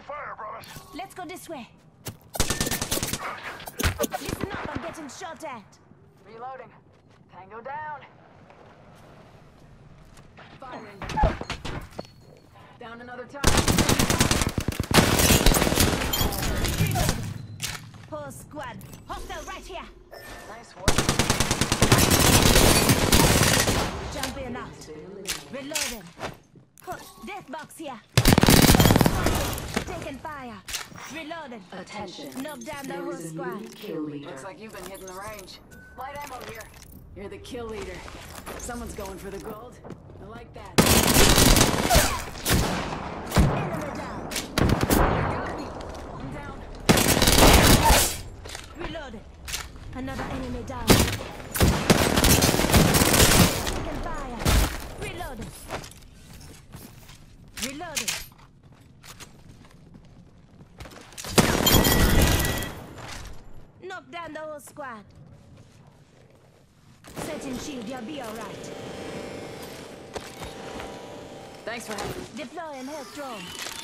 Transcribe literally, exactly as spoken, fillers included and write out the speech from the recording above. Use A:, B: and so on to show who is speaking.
A: fire, brothers.
B: Let's go this way. Listen up, I'm getting shot at.
C: Reloading. Tango down. Firing. Down another time.
B: Whole squad. Hostile right here.
C: Nice work.
B: Jumping out. Reloading. Huh, death box here. Taking fire. Reloading.
D: Attention.
B: Knock down the
D: There
B: whole
D: is a
B: squad.
D: new kill leader.
C: Looks like you've been hitting the range. Light ammo here. You're the kill leader. Someone's going for the gold. I like that.
B: Enemy down.
C: Got me. I'm down.
B: Reloading. Another enemy down. Taking fire. Reloading. Reloading. Knock down the whole squad. Setting shield, you'll be alright.
C: Thanks for having me.
B: Deploying health drone.